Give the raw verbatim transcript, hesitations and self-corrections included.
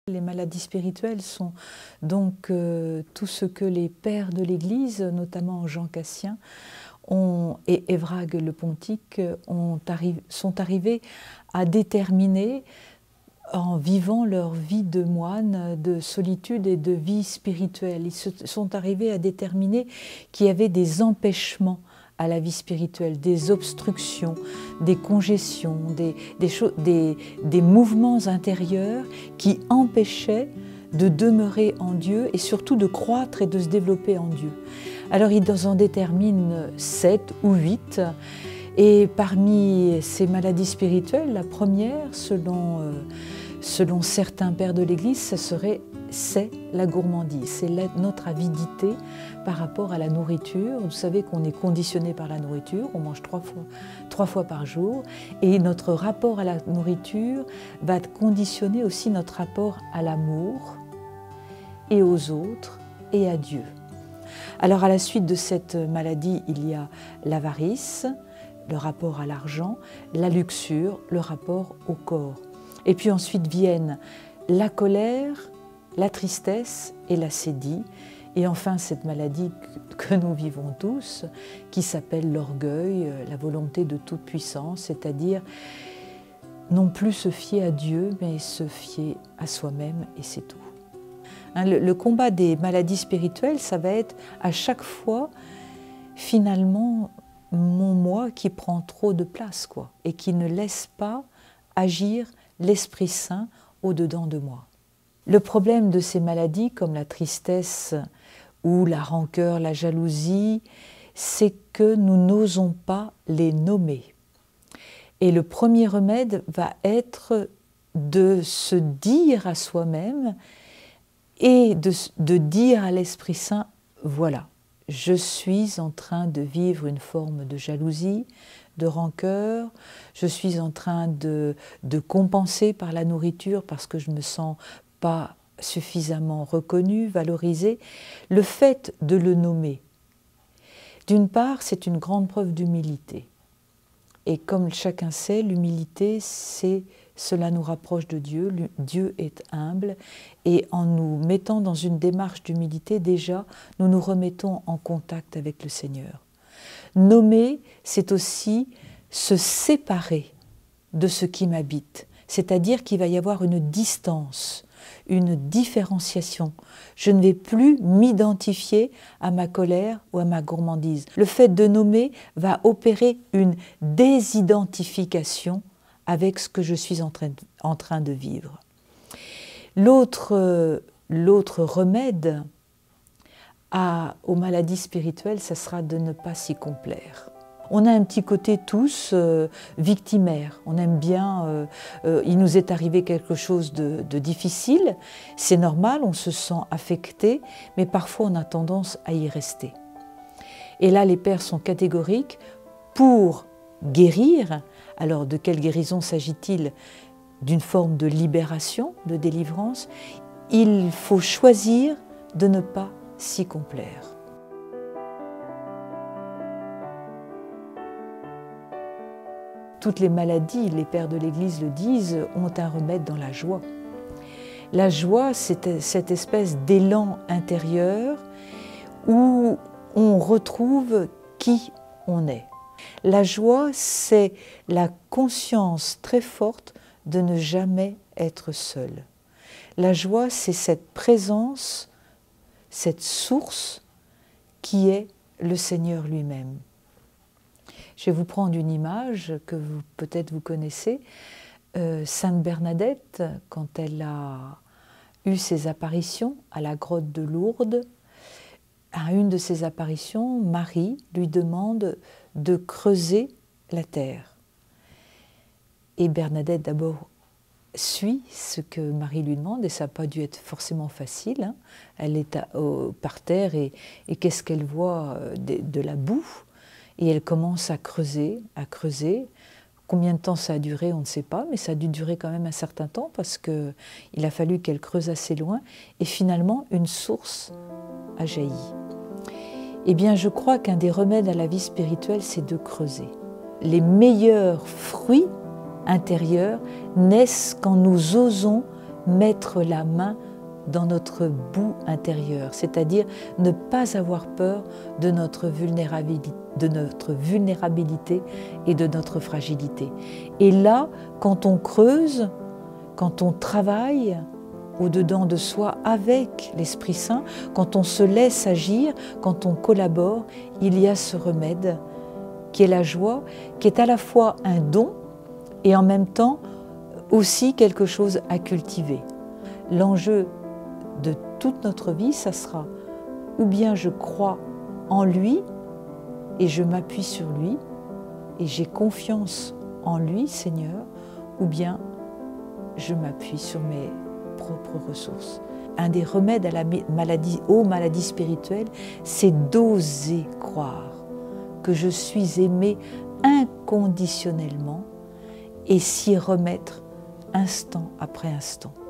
Les maladies spirituelles sont donc euh, tout ce que les pères de l'Église, notamment Jean Cassien ont, et Évrage le Pontique, ont arri sont arrivés à déterminer en vivant leur vie de moine, de solitude et de vie spirituelle. Ils se sont arrivés à déterminer qu'il y avait des empêchements à la vie spirituelle, des obstructions, des congestions, des, des, des, des mouvements intérieurs qui empêchaient de demeurer en Dieu et surtout de croître et de se développer en Dieu. Alors ils en déterminent sept ou huit, et parmi ces maladies spirituelles, la première, selon, euh, selon certains pères de l'Église, ce serait c'est la gourmandise, c'est notre avidité par rapport à la nourriture. Vous savez qu'on est conditionné par la nourriture, on mange trois fois, trois fois par jour, et notre rapport à la nourriture va conditionner aussi notre rapport à l'amour et aux autres et à Dieu. Alors à la suite de cette maladie, il y a l'avarice, le rapport à l'argent, la luxure, le rapport au corps. Et puis ensuite viennent la colère, la tristesse et la sédie, et enfin cette maladie que nous vivons tous, qui s'appelle l'orgueil, la volonté de toute puissance, c'est-à-dire non plus se fier à Dieu, mais se fier à soi-même, et c'est tout. Hein, le, le combat des maladies spirituelles, ça va être à chaque fois, finalement, mon moi qui prend trop de place, quoi, et qui ne laisse pas agir l'Esprit Saint au-dedans de moi. Le problème de ces maladies, comme la tristesse ou la rancœur, la jalousie, c'est que nous n'osons pas les nommer. Et le premier remède va être de se dire à soi-même et de, de dire à l'Esprit Saint, voilà, je suis en train de vivre une forme de jalousie, de rancœur, je suis en train de, de compenser par la nourriture parce que je me sens pas suffisamment reconnu, valorisé. Le fait de le nommer, d'une part, c'est une grande preuve d'humilité. Et comme chacun sait, l'humilité, c'est cela nous rapproche de Dieu. Dieu est humble, et en nous mettant dans une démarche d'humilité, déjà, nous nous remettons en contact avec le Seigneur. Nommer, c'est aussi se séparer de ce qui m'habite, c'est-à-dire qu'il va y avoir une distance, une différenciation. Je ne vais plus m'identifier à ma colère ou à ma gourmandise. Le fait de nommer va opérer une désidentification avec ce que je suis en train de, en train de vivre. L'autre, l'autre remède à, aux maladies spirituelles, ça sera de ne pas s'y complaire. On a un petit côté tous euh, victimaires, on aime bien, euh, euh, il nous est arrivé quelque chose de, de difficile, c'est normal, on se sent affecté, mais parfois on a tendance à y rester. Et là les pères sont catégoriques, pour guérir, alors de quelle guérison s'agit-il? D'une forme de libération, de délivrance, il faut choisir de ne pas s'y complaire. Toutes les maladies, les pères de l'Église le disent, ont un remède dans la joie. La joie, c'est cette espèce d'élan intérieur où on retrouve qui on est. La joie, c'est la conscience très forte de ne jamais être seul. La joie, c'est cette présence, cette source qui est le Seigneur lui-même. Je vais vous prendre une image que vous peut-être vous connaissez. Euh, Sainte Bernadette, quand elle a eu ses apparitions à la grotte de Lourdes, à une de ses apparitions, Marie lui demande de creuser la terre. Et Bernadette d'abord suit ce que Marie lui demande, et ça n'a pas dû être forcément facile. Hein. Elle est à, au, par terre, et, et qu'est-ce qu'elle voit? de, de la boue. Et elle commence à creuser, à creuser. Combien de temps ça a duré, on ne sait pas, mais ça a dû durer quand même un certain temps parce qu'il a fallu qu'elle creuse assez loin. Et finalement, une source a jailli. Eh bien, je crois qu'un des remèdes à la vie spirituelle, c'est de creuser. Les meilleurs fruits intérieurs naissent quand nous osons mettre la main dans notre boue intérieure, c'est-à-dire ne pas avoir peur de notre vulnérabilité, de notre vulnérabilité et de notre fragilité. Et là, quand on creuse, quand on travaille au-dedans de soi avec l'Esprit Saint, quand on se laisse agir, quand on collabore, il y a ce remède qui est la joie, qui est à la fois un don et en même temps aussi quelque chose à cultiver. L'enjeu de toute notre vie, ça sera ou bien je crois en lui et je m'appuie sur lui et j'ai confiance en lui, Seigneur, ou bien je m'appuie sur mes propres ressources. Un des remèdes à la maladie, aux maladies spirituelles, c'est d'oser croire que je suis aimé inconditionnellement et s'y remettre instant après instant.